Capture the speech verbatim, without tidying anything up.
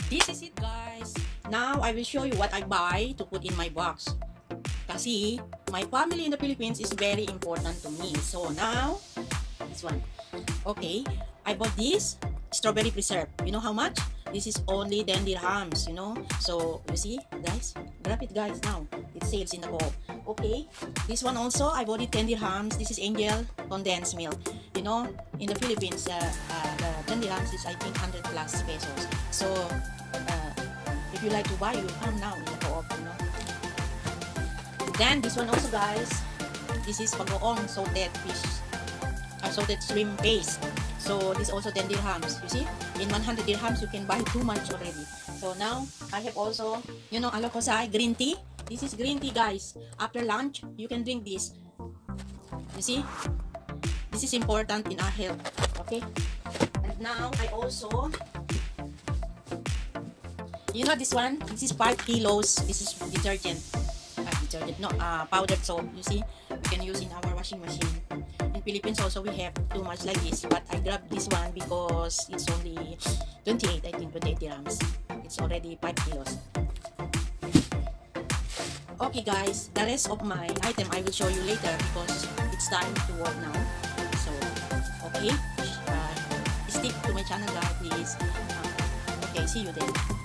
This is it, guys. Now I will show you what I buy to put in my box. Kasi my family in the Philippines is very important to me. So now, this one. Okay, I bought this strawberry preserve. You know how much? This is only ten dirhams, you know. So you see, guys, grab it, guys. Now it sales in the co-op. Okay, this one also I bought it ten dirhams. This is Angel condensed milk. You know, in the Philippines, uh, uh, the ten dirhams is I think one hundred plus pesos. So uh, if you like to buy, you come now in the co-op, you know. Then this one also, guys, this is Bagoong salted fish, uh, salted shrimp paste. So this also ten dirhams. You see, in one hundred dirhams you can buy too much already. So now I have also, you know, alokosai green tea. This is green tea, guys. After lunch you can drink this. You see, this is important in our health. Okay. And now I also, you know, this one. This is five kilos. This is detergent. Uh, detergent, no, uh, powdered soap. You see, we can use in our washing machine. In Philippines also we have too much like this, but I grabbed this one because it's only twenty-eight, I think twenty-eight dirhams. It's already five kilos. Okay, guys, the rest of my item I will show you later because it's time to work now. So okay, uh, stick to my channel, guys, please. Uh, okay, see you then.